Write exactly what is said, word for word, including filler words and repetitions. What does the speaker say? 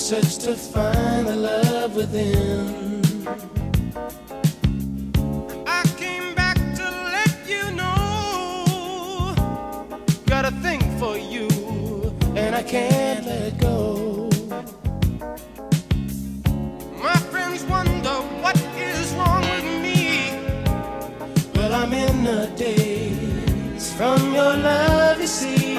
search to find the love within. I came back to let you know, got a thing for you, and I can't let go. My friends wonder what is wrong with me. Well, I'm in a daze from your love, you see.